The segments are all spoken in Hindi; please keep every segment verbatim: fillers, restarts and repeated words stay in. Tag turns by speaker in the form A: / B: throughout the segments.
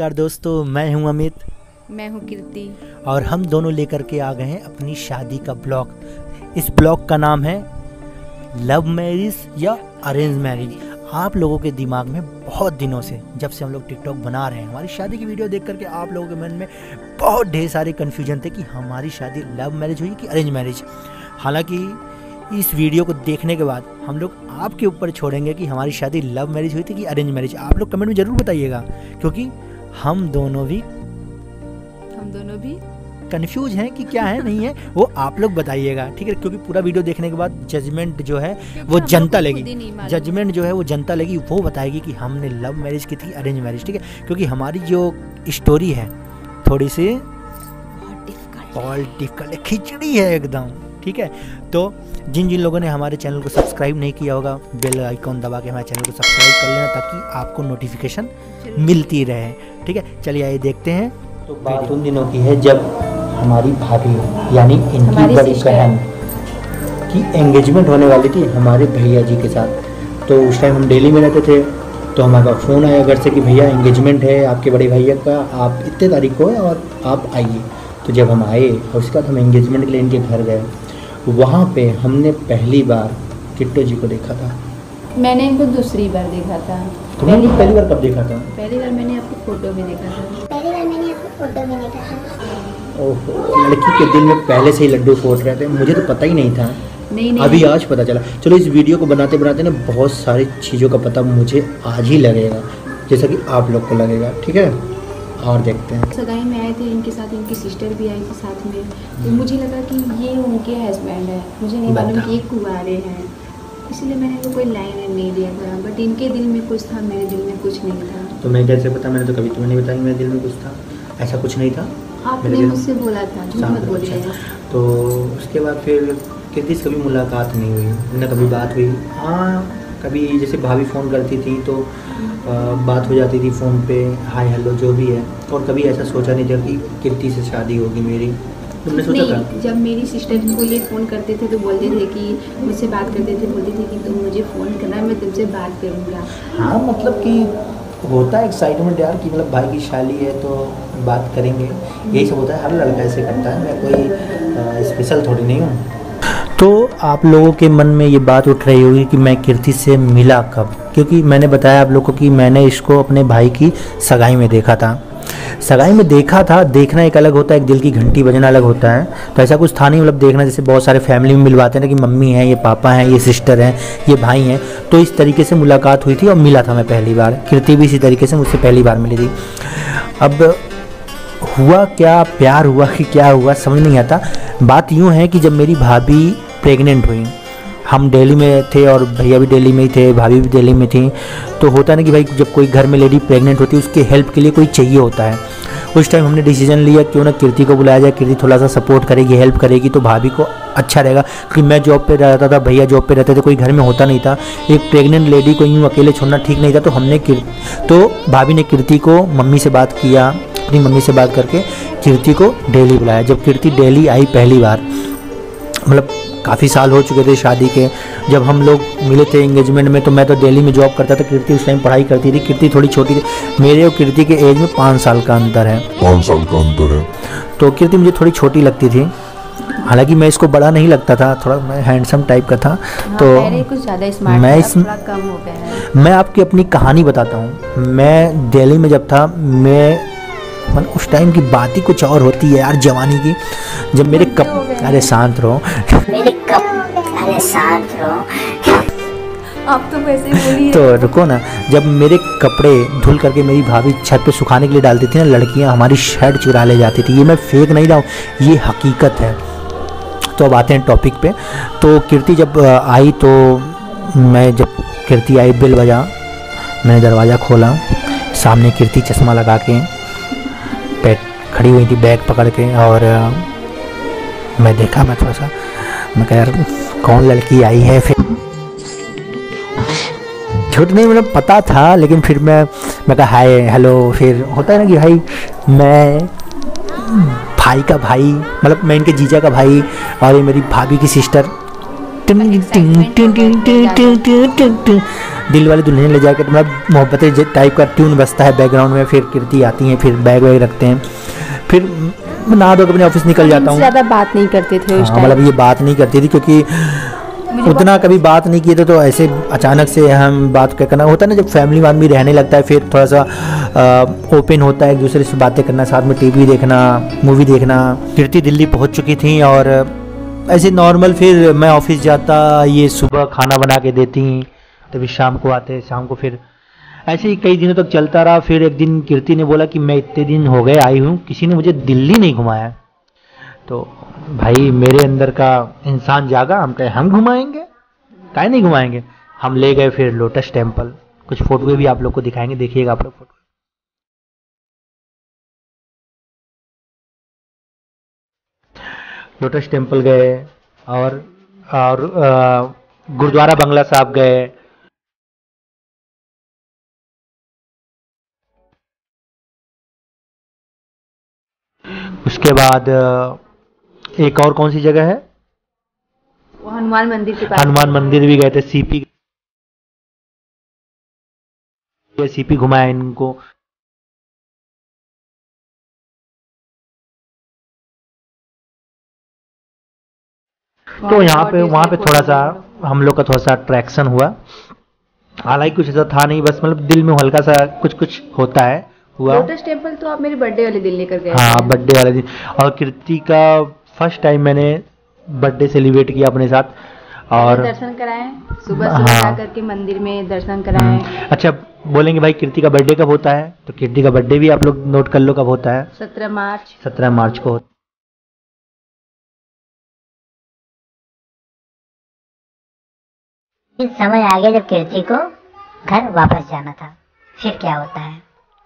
A: नमस्कार दोस्तों, मैं हूं अमित।
B: मैं हूं कीर्ति।
A: और हम दोनों लेकर के आ गए हैं अपनी शादी का ब्लॉग। इस ब्लॉग का नाम है लव मैरिज या अरेंज मैरिज। आप लोगों के दिमाग में बहुत दिनों से, जब से हम लोग टिकटॉक बना रहे हैं, हमारी शादी की वीडियो देख करके आप लोगों के मन में बहुत ढेर सारे कन्फ्यूजन थे कि हमारी शादी लव मैरिज हुई कि अरेंज मैरिज। हालांकि इस वीडियो को देखने के बाद हम लोग आपके ऊपर छोड़ेंगे कि हमारी शादी लव मैरिज हुई थी कि अरेंज मैरिज। आप लोग कमेंट में ज़रूर बताइएगा, क्योंकि हम दोनों भी
B: हम दोनों भी
A: कंफ्यूज हैं कि क्या है नहीं है, वो आप लोग बताइएगा, ठीक है। क्योंकि पूरा वीडियो देखने के बाद जजमेंट जो है वो जनता लेगी, जजमेंट जो है वो जनता लेगी, वो बताएगी कि हमने लव मैरिज की थी अरेंज मैरिज, ठीक है। क्योंकि हमारी जो स्टोरी है थोड़ी सी बहुत डिफिकल्ट, खिचड़ी है एकदम, ठीक है। तो जिन जिन लोगों ने हमारे चैनल को सब्सक्राइब नहीं किया होगा, बेल आइकॉन दबा के हमारे चैनल को सब्सक्राइब कर लेना, ताकि आपको नोटिफिकेशन मिलती रहे, ठीक है। चलिए आइए देखते हैं। तो बात उन दिनों की है जब हमारी भाभी यानी इनकी बड़ी बहन की एंगेजमेंट होने वाली थी हमारे भैया जी के साथ। तो उस टाइम हम दिल्ली में रहते थे, तो हमारा फ़ोन आया घर से कि भैया एंगेजमेंट है आपके बड़े भैया का, आप इतने तारीख को है और आप आइए। तो जब हम आए और उसके बाद हम एंगेजमेंट के लिए इनके घर गए, वहाँ पे हमने पहली बार किट्टू जी को देखा था।
B: मैंने इनको दूसरी बार देखा था।
A: तुमने पहली बार कब देखा था?
B: पहली बार मैंने आपको फोटो में देखा था।
C: पहली बार मैंने आपको फोटो में देखा था।
A: ओहो, लड़की के दिल में पहले से ही लड्डू फूट रहे थे, मुझे तो पता ही नहीं था।
B: नहीं नहीं
A: अभी आज पता चला। चलो इस वीडियो को बनाते बनाते ना बहुत सारी चीज़ों का पता मुझे आज ही लगेगा, जैसा कि आप लोग को लगेगा, ठीक है। और देखते हैं।
B: सगाई में आए थे इनके साथ, इनकी सिस्टर भी आई थी साथ में। तो मुझे लगा कि ये उनके हस्बैंड है, मुझे नहीं मालूम कि ये कुंवारे हैं, इसलिए मैंने इनको कोई लाइन नहीं दिया था। बट इनके दिल में कुछ था, मेरे दिल में कुछ नहीं था।
A: तो मैं कैसे पता? मैंने तो कभी तुम्हें नहीं बताया मेरे दिल में कुछ था, ऐसा कुछ नहीं था।
B: आपने मुझसे बोला था, झूठ मत बोलिए।
A: तो उसके बाद फिर कीर्ति से कभी मुलाकात नहीं हुई, न कभी बात हुई। हाँ, कभी जैसे भाभी फ़ोन करती थी तो आ, बात हो जाती थी फ़ोन पे, हाय हेलो जो भी है। और कभी ऐसा सोचा नहीं था कि कीर्ति से शादी होगी मेरी। तुमने सोचा था?
B: जब मेरी सिस्टर को ये फ़ोन करते थे तो बोलते थे कि मुझसे बात करते थे, बोलते थे कि तुम मुझे फ़ोन करना, मैं तुमसे बात करूँगा।
A: हाँ, मतलब कि होता है एक्साइटमेंट यार कि मतलब भाई की शादी है तो बात करेंगे, यही सब होता है। हर लड़का ऐसे करता है, मैं कोई स्पेशल थोड़ी नहीं हूँ। तो आप लोगों के मन में ये बात उठ रही होगी कि मैं कीर्ति से मिला कब, क्योंकि मैंने बताया आप लोगों को कि मैंने इसको अपने भाई की सगाई में देखा था। सगाई में देखा था, देखना एक अलग होता है, एक दिल की घंटी बजना अलग होता है। तो ऐसा कुछ था नहीं, मतलब देखना जैसे बहुत सारे फैमिली में मिलवाते हैं ना कि मम्मी हैं, ये पापा हैं, ये सिस्टर हैं, ये भाई हैं। तो इस तरीके से मुलाकात हुई थी और मिला था मैं पहली बार। कीर्ति भी इसी तरीके से मुझसे पहली बार मिली थी। अब हुआ क्या, प्यार हुआ कि क्या हुआ समझ नहीं आता। बात यूँ है कि जब मेरी भाभी प्रेग्नेंट हुई, हम दिल्ली में थे और भैया भी दिल्ली में ही थे, भाभी भी दिल्ली में थी। तो होता है ना कि भाई जब कोई घर में लेडी प्रेग्नेंट होती है उसके हेल्प के लिए कोई चाहिए होता है। उस टाइम हमने डिसीजन लिया क्यों ना कीर्ति को बुलाया जाए, कीर्ति थोड़ा सा सपोर्ट करेगी, हेल्प करेगी तो भाभी को अच्छा रहेगा। क्योंकि मैं जॉब पे रहता था, भैया जॉब पे रहते थे, कोई घर में होता नहीं था। एक प्रेग्नेंट लेडी को यूँ अकेले छोड़ना ठीक नहीं था। तो हमने तो भाभी ने कीर्ति को मम्मी से बात किया, अपनी मम्मी से बात करके कीर्ति को दिल्ली बुलाया। जब कीर्ति दिल्ली आई पहली बार, मतलब काफ़ी साल हो चुके थे शादी के, जब हम लोग मिले थे एंगेजमेंट में, तो मैं तो दिल्ली में जॉब करता था, कीर्ति उस टाइम पढ़ाई करती थी। कीर्ति थोड़ी छोटी थी, मेरे और कीर्ति के एज में पाँच साल का अंतर है पाँच साल का अंतर है तो कीर्ति मुझे थोड़ी छोटी लगती थी। हालांकि मैं इसको बड़ा नहीं लगता था, थोड़ा मैं हैंडसम टाइप का था। हाँ, तो
B: कुछ ज़्यादा स्मार्ट
A: मैं इस
B: कम हो गया है।
A: मैं आपकी अपनी कहानी बताता हूँ। मैं दिल्ली में जब था, मैं मन उस टाइम की बात ही कुछ और होती है यार, जवानी की। जब मेरे कप अरे शांत रहो
C: मेरे कप अरे शांत रहो
B: आप तो वैसे ही बोलिए।
A: तो रुको ना, जब मेरे कपड़े धुल करके मेरी भाभी छत पे सुखाने के लिए डालती थी ना, लड़कियां हमारी शर्ट चुरा ले जाती थी। ये मैं फेक नहीं रहा हूँ, ये हकीकत है। तो अब आते हैं टॉपिक पे। तो कीर्ति जब आई, तो मैं जब कीर्ति आई बेल बजा, मैंने दरवाज़ा खोला, सामने कीर्ति चश्मा लगा के बैठ खड़ी हुई थी बैग पकड़ के। और मैं देखा, मैं थोड़ा सा मैं कह यार कौन लड़की आई है। फिर झूठ नहीं, मतलब पता था, लेकिन फिर मैं मैं कहा हाय हेलो। फिर होता है ना कि भाई मैं भाई का भाई, मतलब मैं इनके जीजा का भाई और ये मेरी भाभी की सिस्टर, दिल वाले दुल्हन ले जाकर मतलब मोहब्बतें टाइप का ट्यून बजता है बैकग्राउंड में, फिर कीर्ति आती हैं, फिर बैग वैग रखते हैं, फिर नहा धो के अपने ऑफिस निकल जाता हूँ।
B: ज़्यादा बात नहीं करते थे उस टाइम,
A: मतलब ये बात नहीं करती थी क्योंकि उतना कभी बात नहीं किए थे, तो ऐसे अचानक से हम बात करना होता है ना, जब फैमिली आदमी रहने लगता है फिर थोड़ा सा ओपन होता है एक दूसरे से बातें करना, साथ में टीवी देखना, मूवी देखना। कीर्ति दिल्ली पहुंच चुकी थी और ऐसे नॉर्मल फिर मैं ऑफिस जाता, ये सुबह खाना बना के देती, तभी शाम को आते, शाम को फिर ऐसे ही कई दिनों तक चलता रहा। फिर एक दिन कीर्ति ने बोला कि मैं इतने दिन हो गए आई हूँ, किसी ने मुझे दिल्ली नहीं घुमाया। तो भाई मेरे अंदर का इंसान जागा, हम कहे हम घुमाएंगे, काहे नहीं घुमाएंगे। हम ले गए फिर लोटस टेम्पल, कुछ फोटो भी आप लोग को दिखाएंगे, देखिएगा आप लोग फोटो। लोटस टेम्पल गए और और गुरुद्वारा बंगला साहब गए। उसके बाद एक और कौन सी जगह है,
B: वो हनुमान मंदिर के पास,
A: हनुमान मंदिर भी गए थे। सीपी सीपी घुमाया इनको। तो यहाँ पे वहाँ पे थोड़ा सा हम लोग का थोड़ा सा अट्रैक्शन हुआ, हालांकि कुछ ऐसा था नहीं, बस मतलब दिल में हल्का सा कुछ कुछ होता है हुआ।
B: लोटस टेम्पल तो आप मेरे बर्थडे वाले दिन लेकर गए।
A: हाँ, बर्थडे वाले दिन। और कीर्ति का फर्स्ट टाइम मैंने बर्थडे सेलिब्रेट किया अपने साथ, और
B: दर्शन कराएं सुबह सुबह जा करके मंदिर में दर्शन कराएं।
A: अच्छा, बोलेंगे भाई कीर्ति का बर्थडे कब होता है, तो कीर्ति का बर्थडे भी आप लोग नोट कर लो कब होता है।
B: सत्रह मार्च
A: सत्रह मार्च को होता।
C: इस समय आ गया जब कीर्ति को घर वापस जाना था, फिर क्या होता है?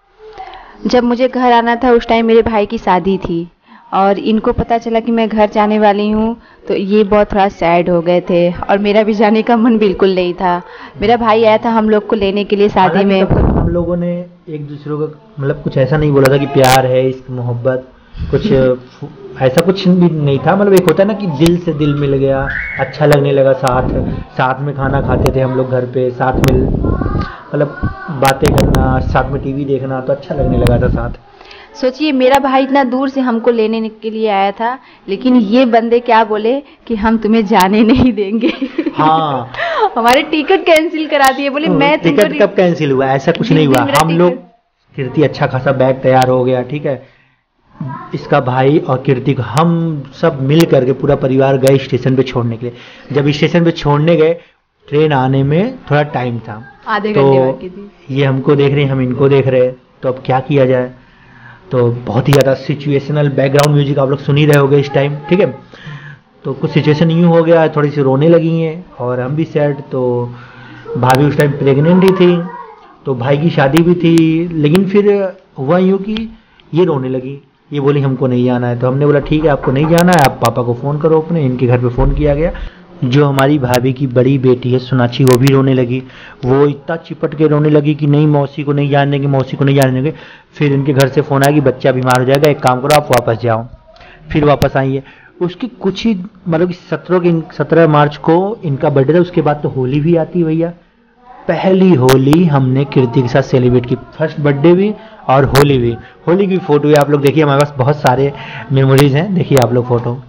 B: जब मुझे घर आना था उस टाइम मेरे भाई की शादी थी, और इनको पता चला कि मैं घर जाने वाली हूँ, तो ये बहुत थोड़ा सैड हो गए थे, और मेरा भी जाने का मन बिल्कुल नहीं था। मेरा भाई आया था हम लोग को लेने के लिए शादी में।
A: हम लोगों ने एक दूसरे को मतलब कुछ ऐसा नहीं बोला था कि प्यार है, इश्क मोहब्बत, कुछ ऐसा कुछ भी नहीं था। मतलब एक होता है ना कि दिल से दिल मिल गया, अच्छा लगने लगा, साथ साथ में खाना खाते थे हम लोग घर पे, साथ में मतलब बातें करना, साथ में टीवी देखना, तो अच्छा लगने लगा था साथ।
B: सोचिए मेरा भाई इतना दूर से हमको लेने के लिए आया था, लेकिन ये बंदे क्या बोले कि हम तुम्हें जाने नहीं देंगे।
A: हाँ
B: हमारे टिकट कैंसिल करा दिए, बोले मैं
A: टिकट कब कैंसिल हुआ, ऐसा कुछ नहीं हुआ। हम लोग कीर्ति अच्छा खासा बैग तैयार हो गया, ठीक है, इसका भाई और कीर्ति को हम सब मिल करके पूरा परिवार गए स्टेशन पे छोड़ने के लिए। जब स्टेशन पे छोड़ने गए, ट्रेन आने में थोड़ा टाइम था,
B: आधे
A: तो
B: घंटे बाकी थी।
A: ये हमको देख रहे हैं, हम इनको देख रहे हैं, तो अब क्या किया जाए। तो बहुत ही ज़्यादा सिचुएशनल बैकग्राउंड म्यूजिक आप लोग सुन ही रहे होगे इस टाइम, ठीक है। तो कुछ सिचुएशन यूँ हो गया, थोड़ी सी रोने लगी हैं और हम भी सैड। तो भाभी उस टाइम प्रेग्नेंट ही थी, तो भाई की शादी भी थी, लेकिन फिर हुआ यूँ कि ये रोने लगी, ये बोली हमको नहीं जाना है। तो हमने बोला ठीक है, आपको नहीं जाना है, आप पापा को फ़ोन करो अपने। इनके घर पे फ़ोन किया गया। जो हमारी भाभी की बड़ी बेटी है सोनाक्षी, वो भी रोने लगी। वो इतना चिपट के रोने लगी कि नहीं मौसी को नहीं जाने देंगे, मौसी को नहीं जाने देंगे। फिर इनके घर से फ़ोन आया कि बच्चा बीमार हो जाएगा, एक काम करो आप वापस जाओ। फिर वापस आई है। उसकी कुछ ही मतलब सत्रह के सत्रह मार्च को इनका बर्थडे था। उसके बाद तो होली भी आती है भैया। पहली होली हमने कीर्ति के साथ सेलिब्रेट की, फर्स्ट बर्थडे भी और होली भी। होली की फ़ोटो आप लोग देखिए, हमारे पास बहुत सारे मेमोरीज हैं, देखिए आप लोग फ़ोटो।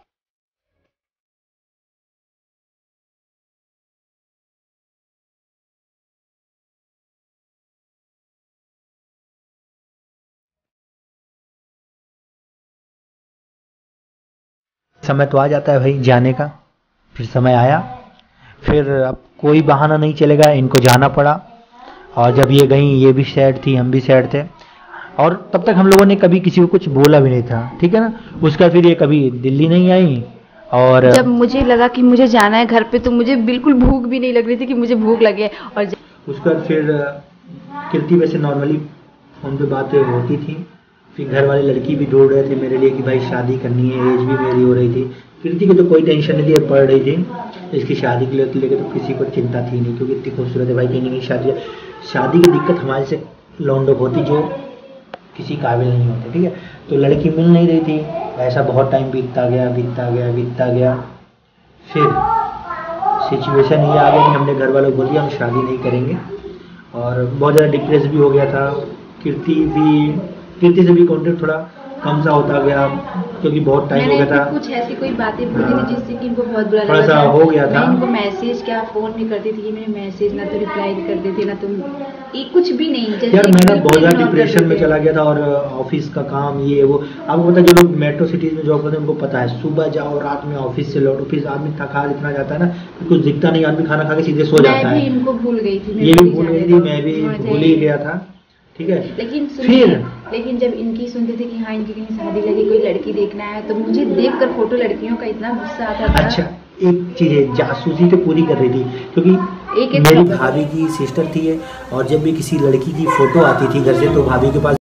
A: समय तो आ जाता है भाई जाने का, फिर समय आया, फिर अब कोई बहाना नहीं चलेगा, इनको जाना पड़ा। और जब ये गई, ये भी सैड थी, हम भी सैड थे, और तब तक हम लोगों ने कभी किसी को कुछ बोला भी नहीं था, ठीक है ना। उसका फिर ये कभी दिल्ली नहीं आई, और
B: जब मुझे लगा कि मुझे जाना है घर पे, तो मुझे बिल्कुल भूख भी नहीं लग रही थी कि मुझे भूख लगे। और
A: उसके बाद फिर कीर्ति वैसे नॉर्मली फोन पे बातें होती थी। फिर घर वाले लड़की भी ढूंढ रहे थे मेरे लिए कि भाई शादी करनी है, एज भी मेरी हो रही थी। कीर्ति की तो कोई टेंशन नहीं थी, पढ़ रही थी। इसकी शादी के लिए लेके तो किसी को चिंता थी नहीं, क्योंकि इतनी खूबसूरत है भाई, कहीं नहीं शादी। शादी की दिक्कत हमारे से लौंडों को होती जो किसी काबिल नहीं होते, ठीक है। तो लड़की मिल नहीं रही थी, ऐसा बहुत टाइम बीतता गया बीतता गया बीतता गया। फिर सिचुएशन ये आ गया कि हमने घर वालों को बोल दिया हम शादी नहीं करेंगे, और बहुत ज़्यादा डिप्रेस भी हो गया था। कीर्ति भी कीर्ति से भी कॉन्टेक्ट थोड़ा कम सा होता गया, क्योंकि बहुत टाइम हो गया था।
B: कुछ ऐसी कोई बातें बोली थी जिससे कि इनको बहुत बुरा
A: थोड़ा
B: लगा
A: सा
B: था।
A: हो गया था।
B: मैं इनको मैसेज क्या फ़ोन भी करती थी कि मेरे मैसेज ना तो रिप्लाई करते थे, ना तुम ये कुछ भी नहीं, जैसे
A: यार मैं ना
B: बिल्कुल
A: बहुत ज़्यादा
B: ignore
A: डिप्रेशन
B: करते
A: में
B: थे।
A: चला गया था, और ऑफिस का काम ये वो, आपको पता है जो लोग मेट्रो सिटीज़ में जॉब करते हैं उनको पता है, सुबह जाओ रात में ऑफिस से लौटो, फिर आदमी थका इतना जाता है ना कि कुछ दिखता नहीं, आदमी खाना खा के सीधे सो जाता
B: मैं भी
A: है।
B: इनको भूल गई थी, मैं
A: ये भी
B: ही
A: भूल
B: जाने
A: गई थी,
B: दो,
A: मैं भी
B: मुझे-
A: भूल ही गया था। ठीक है,
B: लेकिन
A: फिर
B: सुनिए, लेकिन जब इनकी सुनते थे कि हाँ इनकी कहीं शादी लगी, कोई लड़की देखना है, तो मुझे देखकर फोटो लड़कियों का इतना गुस्सा आता था।
A: अच्छा एक चीज़ है, जासूसी तो पूरी कर रही थी, क्योंकि
B: एक एक
A: मेरी
B: खबर-
A: भाभी की सिस्टर थी ये, और जब भी किसी लड़की की फ़ोटो आती थी घर से तो भाभी के पास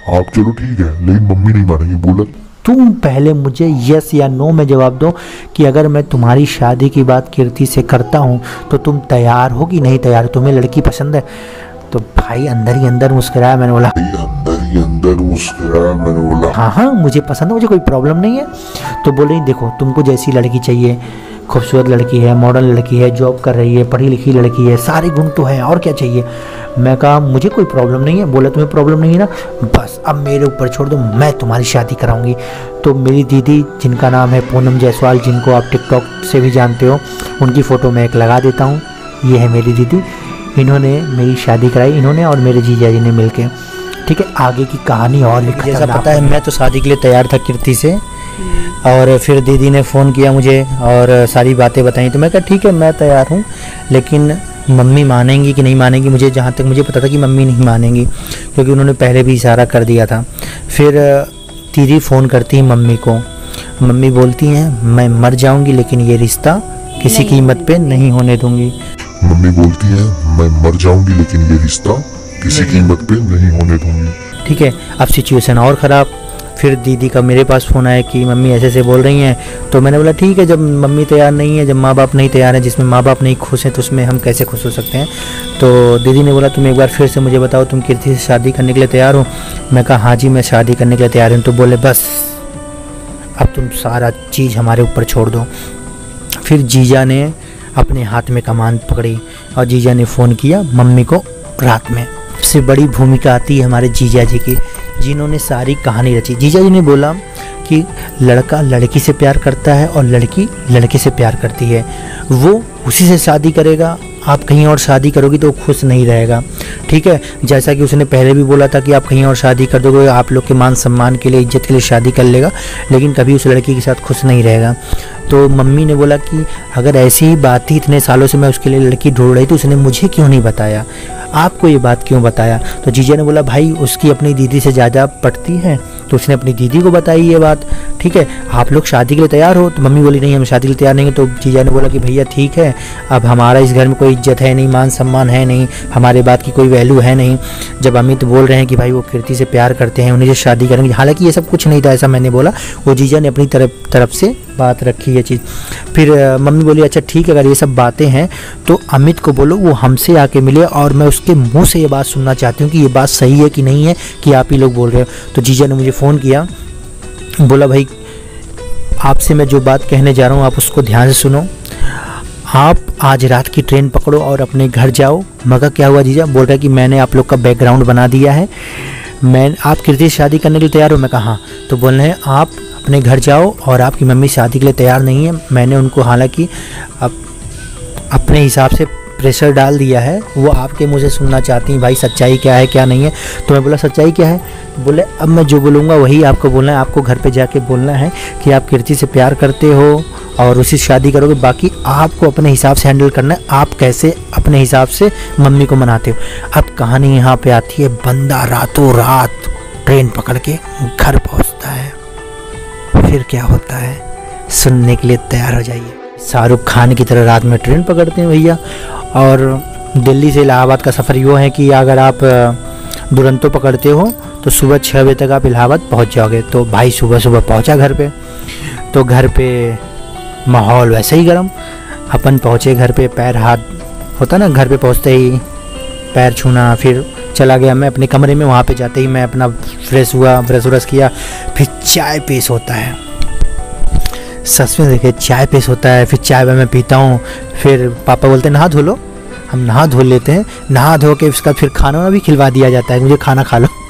D: आप चलो ठीक है, लेकिन मम्मी नहीं मानेंगी। बोला
A: तुम पहले मुझे यस या नो में जवाब दो कि अगर मैं तुम्हारी शादी की बात कीर्ति से करता हूँ तो तुम तैयार हो कि नहीं तैयार, तुम्हें लड़की पसंद है? तो भाई अंदर ही अंदर मुस्कुराया। मैंने बोला
D: अंदर ही अंदर मुस्कुराया। मैंने बोला
A: हाँ हाँ मुझे पसंद है, मुझे कोई प्रॉब्लम नहीं है। तो बोल रही देखो तुमको जैसी लड़की चाहिए, खूबसूरत लड़की है, मॉडर्न लड़की है, जॉब कर रही है, पढ़ी लिखी लड़की है, सारे गुण तो है, और क्या चाहिए? मैं कहा मुझे कोई प्रॉब्लम नहीं है। बोला तुम्हें प्रॉब्लम नहीं है ना, बस अब मेरे ऊपर छोड़ दो, मैं तुम्हारी शादी कराऊंगी। तो मेरी दीदी जिनका नाम है पूनम जायसवाल, जिनको आप टिकटॉक से भी जानते हो, उनकी फ़ोटो मैं एक लगा देता हूँ। ये है मेरी दीदी, इन्होंने मेरी शादी कराई, इन्होंने और मेरे जीजा जी ने मिलके। ठीक है, आगे की कहानी और भी जैसा पता है। मैं तो शादी के लिए तैयार था कीर्ति से, और फिर दीदी ने फ़ोन किया मुझे और सारी बातें बताई। तो मैं कहा ठीक है मैं तैयार हूँ, लेकिन मम्मी मानेंगी कि नहीं मानेंगी? मुझे जहाँ तक मुझे पता था कि मम्मी नहीं मानेंगी, क्योंकि उन्होंने पहले भी इशारा कर दिया था। फिर दीदी फ़ोन करती है मम्मी को, मम्मी बोलती हैं मैं मर जाऊँगी लेकिन ये रिश्ता किसी कीमत पे नहीं होने दूँगी।
D: मम्मी बोलती है मैं मर जाऊंगी लेकिन ये रिश्ता किसी कीमत पे नहीं होने दूंगी।
A: ठीक है, अब सिचुएशन और ख़राब। फिर दीदी का मेरे पास फ़ोन आया कि मम्मी ऐसे ऐसे बोल रही हैं। तो मैंने बोला ठीक है, जब मम्मी तैयार नहीं है, जब माँ बाप नहीं तैयार हैं, जिसमें माँ बाप नहीं खुश हैं तो उसमें हम कैसे खुश हो सकते हैं। तो दीदी ने बोला तुम एक बार फिर से मुझे बताओ, तुम कीर्ति से शादी करने के लिए तैयार हो? मैं कहा हाँ जी मैं शादी करने के लिए तैयार हूँ। तो बोले बस अब तुम सारा चीज़ हमारे ऊपर छोड़ दो। फिर जीजा ने अपने हाथ में कमान पकड़ी और जीजा ने फ़ोन किया मम्मी को रात में। सबसे बड़ी भूमिका आती है हमारे जीजा जी की, जिन्होंने सारी कहानी रची। जीजा जी ने बोला कि लड़का लड़की से प्यार करता है और लड़की लड़के से प्यार करती है, वो उसी से शादी करेगा। आप कहीं और शादी करोगी तो खुश नहीं रहेगा। ठीक है, जैसा कि उसने पहले भी बोला था कि आप कहीं और शादी कर दोगे, आप लोग के मान सम्मान के लिए, इज्जत के लिए शादी कर लेगा, लेकिन कभी उस लड़की के साथ खुश नहीं रहेगा। तो मम्मी ने बोला कि अगर ऐसी ही बात थी, इतने सालों से मैं उसके लिए लड़की ढूंढ रही, तो उसने मुझे क्यों नहीं बताया, आपको ये बात क्यों बताया? तो जीजा ने बोला भाई उसकी अपनी दीदी से ज़्यादा पटती है, तो उसने अपनी दीदी को बताई ये बात। ठीक है, आप लोग शादी के लिए तैयार हो? तो मम्मी बोली नहीं हम शादी के लिए तैयार नहीं हैं। तो जीजा ने बोला कि भैया ठीक है, अब हमारा इस घर में कोई इज्जत है नहीं, मान सम्मान है नहीं, हमारे बात की कोई वैल्यू है नहीं। जब अमित बोल रहे हैं कि भाई वो कीर्ति से प्यार करते हैं, उन्हीं से शादी करेंगे, हालांकि ये सब कुछ नहीं था, ऐसा मैंने बोला, वो जीजा ने अपनी तरफ तरफ से बात रखी है चीज़। फिर मम्मी बोली अच्छा ठीक है, अगर ये सब बातें हैं तो अमित को बोलो वो हमसे आके मिले और मैं उसके मुंह से ये बात सुनना चाहती हूँ कि ये बात सही है कि नहीं है कि आप ही लोग बोल रहे हो। तो जीजा ने मुझे फ़ोन किया, बोला भाई आपसे मैं जो बात कहने जा रहा हूँ आप उसको ध्यान से सुनो, आप आज रात की ट्रेन पकड़ो और अपने घर जाओ। मगर क्या हुआ जीजा? बोल रहा है कि मैंने आप लोग का बैकग्राउंड बना दिया है, मैं आप कीर्ति से शादी करने के लिए तैयार हो? मैं कहा हाँ। तो बोल रहे हैं आप अपने घर जाओ और आपकी मम्मी शादी के लिए तैयार नहीं है, मैंने उनको हालांकि अब अपने हिसाब से प्रेशर डाल दिया है, वो आपके मुँह से सुनना चाहती हैं भाई सच्चाई क्या है क्या नहीं है। तो मैं बोला सच्चाई क्या है? बोले अब मैं जो बोलूँगा वही आपको बोलना है, आपको घर पे जाके बोलना है कि आप कीर्ति से प्यार करते हो और उसी से शादी करोगे, बाकी आपको अपने हिसाब से हैंडल करना है, आप कैसे अपने हिसाब से मम्मी को मनाते हो। अब कहानी यहाँ पे आती है, बंदा रातों रात ट्रेन पकड़ के घर पहुँचता है। फिर क्या होता है सुनने के लिए तैयार हो जाइए। शाहरुख खान की तरह रात में ट्रेन पकड़ते हैं भैया, और दिल्ली से इलाहाबाद का सफ़र यूँ है कि अगर आप दुरंतो पकड़ते हो तो सुबह छः बजे तक आप इलाहाबाद पहुंच जाओगे। तो भाई सुबह सुबह पहुंचा घर पे, तो घर पे माहौल वैसे ही गर्म। अपन पहुँचे घर पे, पैर हाथ होता ना घर पे पहुँचते ही पैर छूना, फिर चला गया मैं अपने कमरे में। वहाँ पे जाते ही मैं अपना फ्रेश हुआ, ब्रश व्रश किया, फिर चाय पेश होता है। सच में देखिए चाय पेश होता है, फिर चाय मैं पीता हूँ। फिर पापा बोलते हैं नहा धो लो, हम नहा धो लेते हैं, नहा धो के उसका फिर खाना वाना भी खिलवा दिया जाता है, मुझे खाना खा लो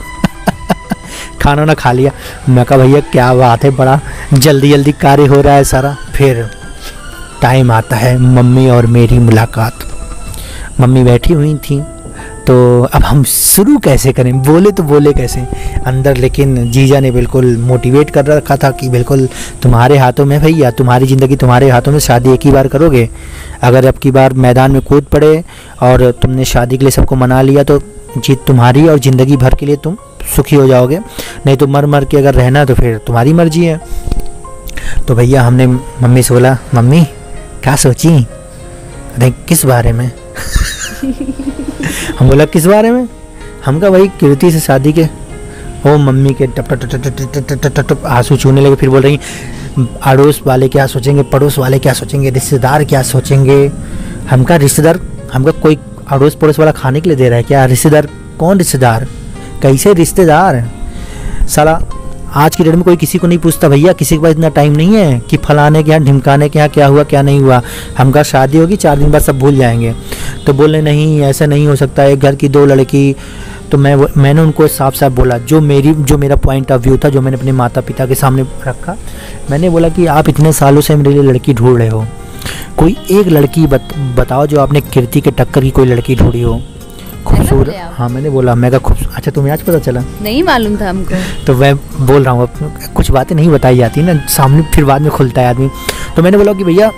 A: खाना ना खा लिया। मैं कहा भैया क्या बात है, बड़ा जल्दी जल्दी कार्य हो रहा है सारा। फिर टाइम आता है मम्मी और मेरी मुलाकात। मम्मी बैठी हुई थी, तो अब हम शुरू कैसे करें, बोले तो बोले कैसे अंदर। लेकिन जीजा ने बिल्कुल मोटिवेट कर रखा था कि बिल्कुल तुम्हारे हाथों में भैया, तुम्हारी ज़िंदगी तुम्हारे हाथों में, शादी एक ही बार करोगे। अगर अब की बार मैदान में कूद पड़े और तुमने शादी के लिए सबको मना लिया तो जीत तुम्हारी और ज़िंदगी भर के लिए तुम सुखी हो जाओगे, नहीं तो मर मर के अगर रहना तो फिर तुम्हारी मर्जी है। तो भैया हमने मम्मी से बोला मम्मी क्या सोची? नहीं किस बारे में हम बोला किस बारे में? हम कहा भाई कीर्ति से शादी के। ओ मम्मी के टप टप टप टप टप टप टप टप आंसू छूने लगे। फिर बोल रही अड़ोस वाले क्या सोचेंगे, पड़ोस वाले क्या सोचेंगे, रिश्तेदार क्या सोचेंगे। हमका रिश्तेदार, हमका कोई अड़ोस पड़ोस वाला खाने के लिए दे रहा है क्या? रिश्तेदार कौन रिश्तेदार, कैसे रिश्तेदार? साला आज की डेट में कोई किसी को नहीं पूछता भैया, किसी के पास इतना टाइम नहीं है कि फलाने के यहाँ ढिमकाने के यहाँ क्या हुआ क्या नहीं हुआ। हमका शादी होगी चार दिन बाद सब भूल जाएंगे। तो बोले नहीं ऐसा नहीं हो सकता, एक घर की दो लड़की। तो मैं मैंने उनको साफ साफ बोला, जो मेरी जो मेरा पॉइंट ऑफ व्यू था, जो मैंने अपने माता पिता के सामने रखा। मैंने बोला कि आप इतने सालों से मेरे लिए लड़की ढूंढ रहे हो, कोई एक लड़की बत, बताओ जो आपने कीर्ति के टक्कर की कोई लड़की ढूंढी हो खूबसूरत। हाँ मैंने बोला, मैं कहा खूबसूरत। अच्छा तुम्हें आज पता चला?
B: नहीं मालूम था हमको।
A: तो मैं बोल रहा हूँ, अब कुछ बातें नहीं बताई जाती ना सामने, फिर बाद में खुलता है आदमी। तो मैंने बोला कि भैया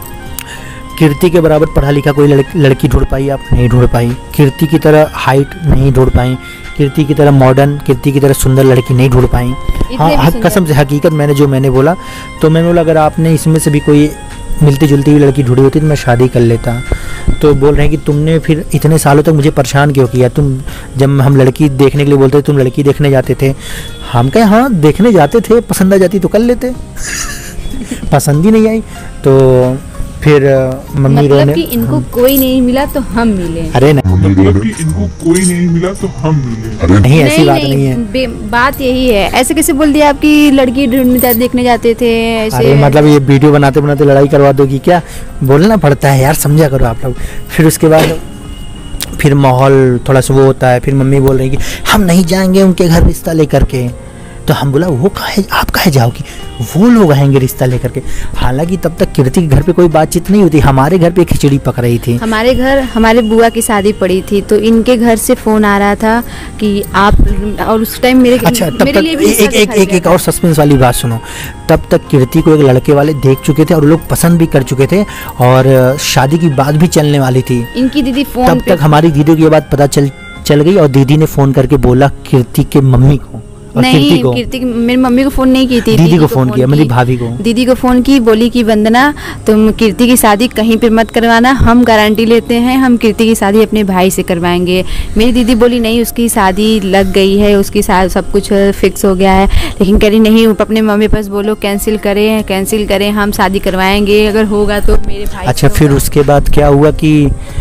A: कीर्ति के बराबर पढ़ा लिखा कोई लड़की लड़की ढूंढ पाई आप? नहीं ढूंढ पाई। कीर्ति की तरह हाइट नहीं ढूंढ पाई, कीर्ति की तरह मॉडर्न, कीर्ति की तरह सुंदर लड़की नहीं ढूंढ पाई। हाँ कसम से हकीकत मैंने जो मैंने बोला। तो मैंने बोला अगर आपने इसमें से भी कोई मिलती जुलती हुई लड़की ढूंढी होती तो मैं शादी कर लेता। तो बोल रहे हैं कि तुमने फिर इतने सालों तक मुझे परेशान क्यों किया? तुम जब हम लड़की देखने के लिए बोलते तुम लड़की देखने जाते थे। हम कहे हाँ देखने जाते थे, पसंद आ जाती तो कर लेते पसंद ही नहीं आई। तो फिर मम्मी
B: मतलब
A: रोने,
B: कि इनको कोई नहीं मिला तो हम मिले।
A: अरे नहीं
E: मतलब कि इनको कोई नहीं मिला तो हम मिले।
A: नहीं ऐसी
B: नहीं,
A: बात
B: नहीं,
A: नहीं है।
B: बात यही है। ऐसे कैसे बोल दिया आपकी लड़की ढूंढने जा, देखने जाते थे ऐसे?
A: अरे मतलब ये वीडियो बनाते बनाते लड़ाई करवा दोगी क्या? बोलना पड़ता है यार, समझा करो आप लोग। फिर उसके बाद फिर माहौल थोड़ा सा वो होता है। फिर मम्मी बोल रही कि हम नहीं जाएंगे उनके घर रिश्ता लेकर के। तो हम बोला वो काहे, आप काहे जाओगी, वो लोग आएंगे रिश्ता लेकर के। हालांकि तब तक कीर्ति के घर पे कोई बातचीत नहीं होती, हमारे घर पे खिचड़ी पक रही थी।
B: हमारे घर हमारे बुआ की शादी पड़ी थी तो इनके घर से फोन आ रहा था कि आप, और उस टाइम मेरे
A: अच्छा तब
B: मेरे
A: तक
B: लिए भी
A: एक एक एक, एक और सस्पेंस वाली बात सुनो। तब तक कीर्ति को एक लड़के वाले देख चुके थे और लोग पसंद भी कर चुके थे और शादी की बात भी चलने वाली थी।
B: इनकी दीदी फोन
A: तब तक हमारी दीदी को ये बात पता चल चल गई और दीदी ने फोन करके बोला कीर्ति के मम्मी को और
B: नहीं,
A: कीर्ति को।
B: कीर्ति मेरी मम्मी को फोन नहीं की थी,
A: दीदी को फोन किया, मेरी भाभी को।
B: दीदी को फोन की, बोली कि वंदना तुम कीर्ति की शादी कहीं पर मत करवाना, हम गारंटी लेते हैं, हम कीर्ति की शादी अपने भाई से करवाएंगे। मेरी दीदी बोली नहीं उसकी शादी लग गई है, उसकी शादी सब कुछ फिक्स हो गया है। लेकिन कह रही नहीं अपने मम्मी पास बोलो कैंसिल करें कैंसिल करें हम शादी करवाएंगे, अगर होगा तो मेरे भाई।
A: अच्छा फिर उसके बाद क्या हुआ कि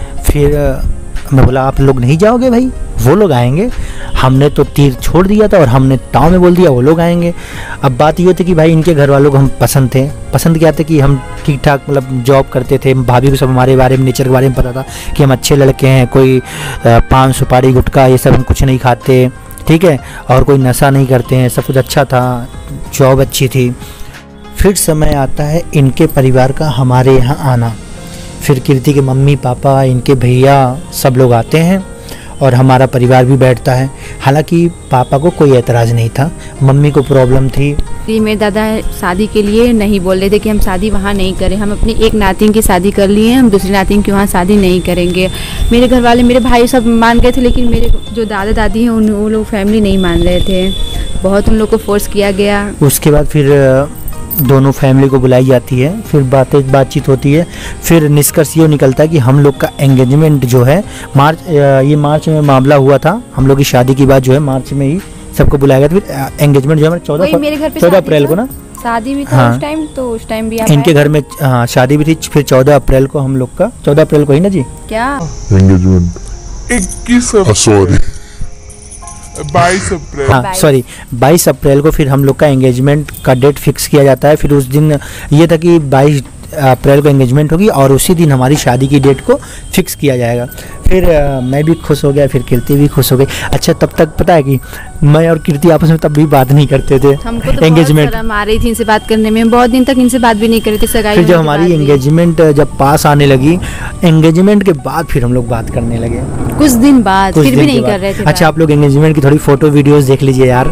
A: फिर मैं बोला आप लोग नहीं जाओगे भाई, वो लोग आएंगे। हमने तो तीर छोड़ दिया था और हमने टाव में बोल दिया वो लोग आएंगे। अब बात ये थी कि भाई इनके घर वालों को हम पसंद थे। पसंद क्या थे कि हम ठीक ठाक मतलब जॉब करते थे, भाभी को सब हमारे बारे में नेचर के बारे में पता था कि हम अच्छे लड़के हैं, कोई पान सुपारी गुटखा ये सब हम कुछ नहीं खाते, ठीक है, और कोई नशा नहीं करते हैं, सब कुछ अच्छा था, जॉब अच्छी थी। फिर समय आता है इनके परिवार का हमारे यहाँ आना। फिर कीर्ति के मम्मी पापा, इनके भैया सब लोग आते हैं और हमारा परिवार भी बैठता है। हालांकि पापा को कोई एतराज़ नहीं था, मम्मी को प्रॉब्लम थी।
B: मेरे दादा शादी के लिए नहीं बोल रहे थे कि हम शादी वहाँ नहीं करें, हम अपनी एक नातिन की शादी कर लिए हैं, हम दूसरी नातिन की वहाँ शादी नहीं करेंगे। मेरे घर वाले मेरे भाई सब मान गए थे, लेकिन मेरे जो दादा दादी हैं उन वो लोग फैमिली नहीं मान रहे थे, बहुत उन लोग को फोर्स किया गया।
A: उसके बाद फिर दोनों फैमिली को बुलाई जाती है, फिर बातें बातचीत होती है। फिर निष्कर्ष ये निकलता है कि हम लोग का एंगेजमेंट जो है मार्च, ये मार्च में मामला हुआ था, हम लोग की शादी की बात जो है मार्च में ही सबको बुलाया गया। फिर एंगेजमेंट जो है चौदह चौदह अप्रैल को ना
B: शादी भी था। हाँ, उस टाइम तो उस टाइम भी
A: इनके घर में हाँ शादी भी थी। फिर चौदह अप्रैल को हम लोग का चौदह अप्रैल को ही ना जी
B: क्या
D: एंगेजमेंट
E: इक्कीस
D: सॉरी
E: बाईस अप्रैल
A: हाँ सॉरी बाईस अप्रैल को फिर हम लोग का एंगेजमेंट का डेट फिक्स किया जाता है। फिर उस दिन ये था कि बाईस अप्रैल को एंगेजमेंट होगी और उसी दिन हमारी शादी की डेट को फिक्स किया जाएगा। फिर आ, मैं भी खुश हो गया, फिर कीर्ति भी खुश हो गई। अच्छा तब तक पता है कि मैं और कीर्ति आपस में तब भी बात नहीं करते थे।
B: हमको तो
A: एंगेजमेंट
B: शर्म आ रही थी इनसे बात करने में, बहुत दिन तक इनसे बात भी नहीं करे थे सगाई।
A: फिर जब हमारी एंगेजमेंट जब पास आने लगी, एंगेजमेंट के बाद फिर हम लोग बात करने लगे
B: कुछ दिन बाद,
A: कुछ
B: फिर
A: दिन
B: भी नहीं
A: के
B: कर रहे थे।
A: अच्छा आप लोग एंगेजमेंट की थोड़ी फोटो वीडियोस देख लीजिए यार।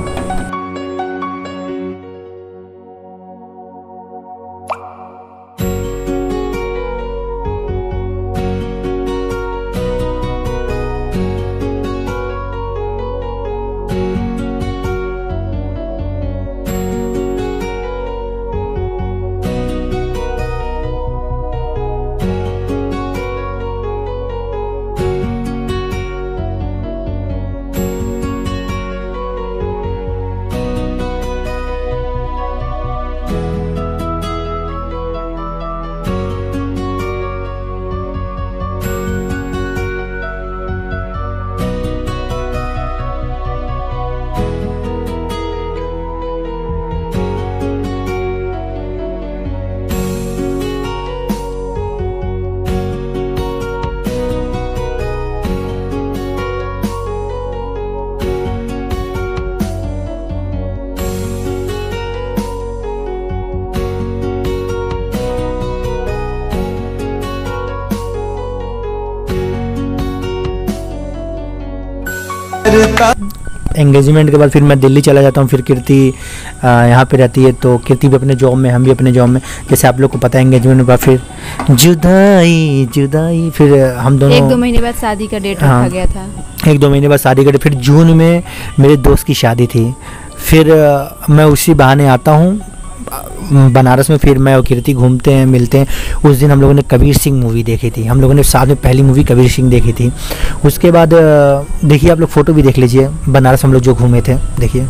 A: एंगेजमेंट के बाद फिर मैं दिल्ली चला जाता हूँ, फिर कीर्ति यहाँ पे रहती है, तो कीर्ति भी अपने जॉब में, हम भी अपने जॉब में। जैसे आप लोग को पता है एंगेजमेंट के बाद फिर जुदाई जुदाई, फिर हम दोनों
B: एक दो महीने बाद शादी का डेट रखा गया था।
A: एक दो महीने बाद शादी का डेट, फिर जून में मेरे दोस्त की शादी थी। फिर मैं उसी बहाने आता हूँ बनारस में, फिर मैं और कीर्ति घूमते हैं, मिलते हैं। उस दिन हम लोगों ने कबीर सिंह मूवी देखी थी, हम लोगों ने साथ में पहली मूवी कबीर सिंह देखी थी। उसके बाद देखिए आप लोग फ़ोटो भी देख लीजिए, बनारस हम लोग जो घूमे थे, देखिए।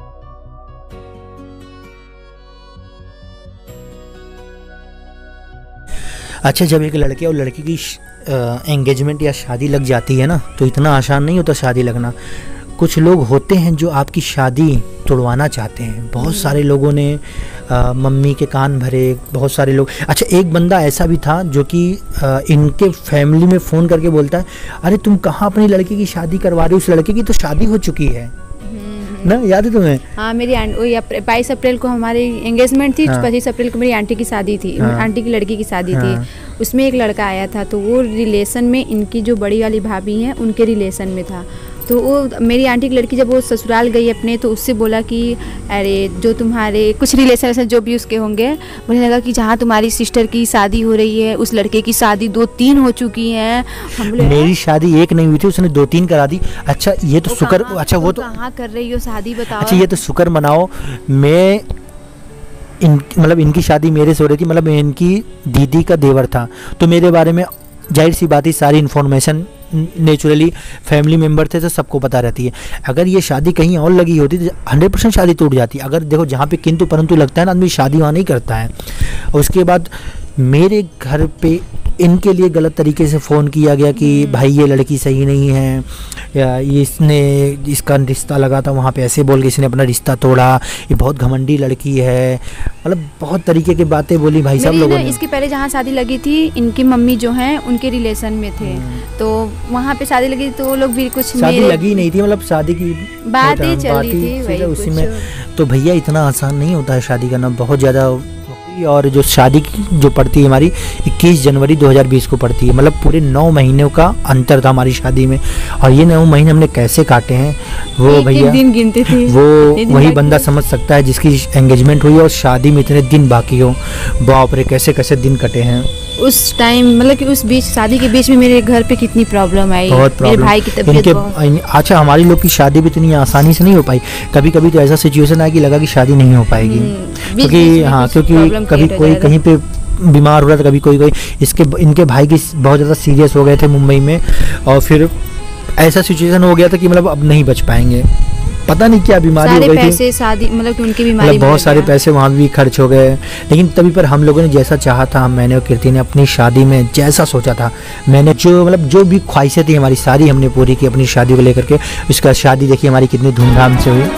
A: अच्छा, जब एक लड़के और लड़की की एंगेजमेंट या शादी लग जाती है ना, तो इतना आसान नहीं होता शादी लगना। कुछ लोग होते हैं जो आपकी शादी तोड़वाना चाहते हैं। बहुत सारे लोगों ने आ, मम्मी के कान भरे, बहुत सारे लोग। अच्छा, एक बंदा ऐसा भी था जो कि आ, इनके फैमिली में फ़ोन करके बोलता है, अरे तुम कहाँ अपनी लड़की की शादी करवा रहे हो, उस लड़के की तो शादी हो चुकी है ना, याद है तुम्हें?
B: हाँ, मेरी वही बाईस अप्रैल को हमारी एंगेजमेंट थी। पच्चीस अप्रैल को मेरी आंटी की शादी थी। हाँ। आंटी की लड़की की शादी हाँ। थी। उसमें एक लड़का आया था, तो वो रिलेशन में, इनकी जो बड़ी वाली भाभी हैं उनके रिलेशन में था। तो वो मेरी आंटी की लड़की जब वो ससुराल गई अपने, तो उससे बोला कि अरे जो तुम्हारे कुछ रिलेशन ऐसे जो भी उसके होंगे, बोलने लगा कि जहाँ तुम्हारी सिस्टर की शादी हो रही है, उस लड़के की शादी दो तीन हो चुकी हैं। हम बोले
A: मेरी शादी एक नहीं हुई थी, उसने दो तीन करा दी। अच्छा ये तो शुक्र, अच्छा वो तो
B: कहाँ कर रही हो शादी बताओ।
A: अच्छा ये तो शुक्र मनाओ, मैं इन मतलब इनकी शादी मेरे से हो रही थी, मतलब इनकी दीदी का देवर था, तो मेरे बारे में जाहिर सी बात ही सारी इन्फॉर्मेशन नेचुरली फैमिली मेम्बर थे तो सबको पता रहती है। अगर ये शादी कहीं और लगी होती तो हंड्रेड परसेंट शादी टूट जाती। अगर देखो जहाँ पे किंतु परंतु लगता है ना, आदमी शादी वहाँ नहीं करता है। उसके बाद मेरे घर पे इनके लिए गलत तरीके से फ़ोन किया गया कि भाई ये लड़की सही नहीं है, या इसने इसका रिश्ता लगा था वहाँ पे ऐसे बोल के इसने अपना रिश्ता तोड़ा, ये बहुत घमंडी लड़की है, मतलब बहुत तरीके की बातें बोली भाई साहब लोगों ने।
B: इसके पहले जहाँ शादी लगी थी, इनकी मम्मी जो हैं उनके रिलेशन में थे, तो वहाँ पे शादी लगी तो वो लोग भी कुछ
A: शादी लगी नहीं थी, मतलब शादी की
B: बातें चल रही थी वही
A: उसी में। तो भैया इतना आसान नहीं होता है शादी करना, बहुत ज़्यादा। और जो शादी जो पड़ती है हमारी इक्कीस जनवरी दो हज़ार बीस को पड़ती है, मतलब पूरे नौ महीनों का अंतर था हमारी शादी में। और ये नौ महीने हमने कैसे काटे हैं वो भैया
B: दिन गिनते थे,
A: वो वही बंदा समझ सकता है जिसकी एंगेजमेंट हुई और शादी में इतने दिन बाकी हो। बाप रे, कैसे कैसे दिन कटे हैं
B: उस टाइम, मतलब कि उस बीच शादी के बीच में मेरे घर पे कितनी प्रॉब्लम आई, मेरे भाई की तबीयत बहुत।
A: अच्छा, हमारी लोग की शादी भी इतनी आसानी से नहीं हो पाई। कभी कभी तो ऐसा सिचुएशन आया कि लगा कि शादी नहीं हो पाएगी, क्योंकि हाँ क्योंकि कभी कोई कहीं पे बीमार हो रहा था, कभी कोई कोई इसके इनके भाई की बहुत ज़्यादा सीरियस हो गए थे मुंबई में, और फिर ऐसा सिचुएशन हो गया था कि मतलब अब नहीं बच पाएंगे, पता नहीं क्या बीमारी हो गई
B: थी। शादी मतलब कि उनकी बीमारी,
A: मतलब बहुत सारे पैसे वहाँ भी खर्च हो गए। लेकिन तभी पर हम लोगों ने जैसा चाहा था, मैंने और कीर्ति ने अपनी शादी में जैसा सोचा था, मैंने जो मतलब जो भी ख्वाहिशें थी हमारी सारी हमने पूरी की अपनी शादी को लेकर के। उसका शादी देखिए हमारी कितनी धूमधाम से हुई।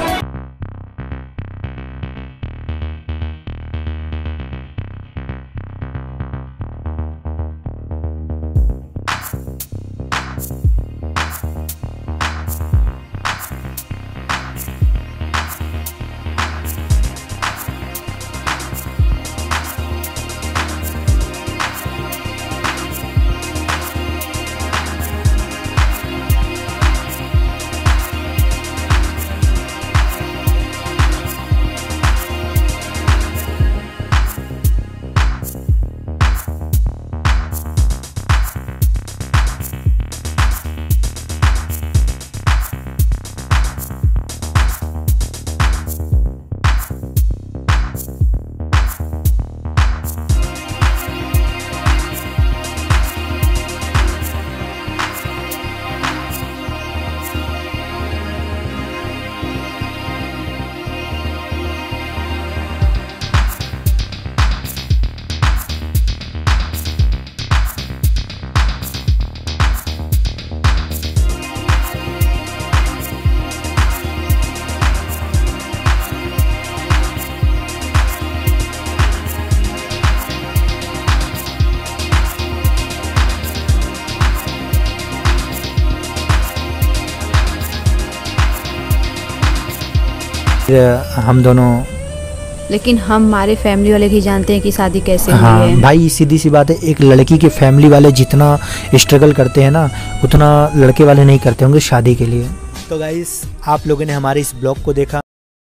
A: हम दोनों,
B: लेकिन हम हमारे फैमिली वाले भी जानते हैं कि शादी कैसे
A: हाँ,
B: हुई है।
A: भाई सीधी सी बात है, एक लड़की के फैमिली वाले जितना स्ट्रगल करते हैं ना, उतना लड़के वाले नहीं करते होंगे शादी के लिए। तो गाइस आप लोगों ने हमारे इस ब्लॉग को देखा।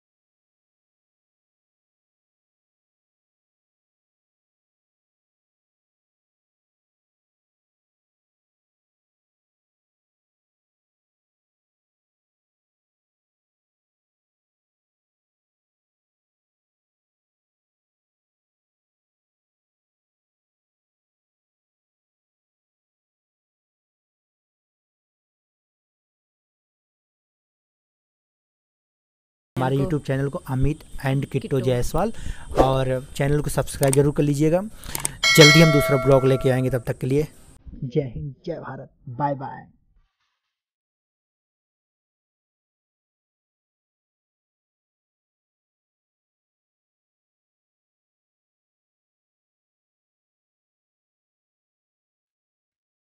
A: हमारे यूट्यूब चैनल को अमित एंड किट्टो जायसवाल, और चैनल को सब्सक्राइब जरूर कर लीजिएगा। जल्दी हम दूसरा ब्लॉग लेके आएंगे, तब तक के लिए जय हिंद, जय भारत, बाय बाय।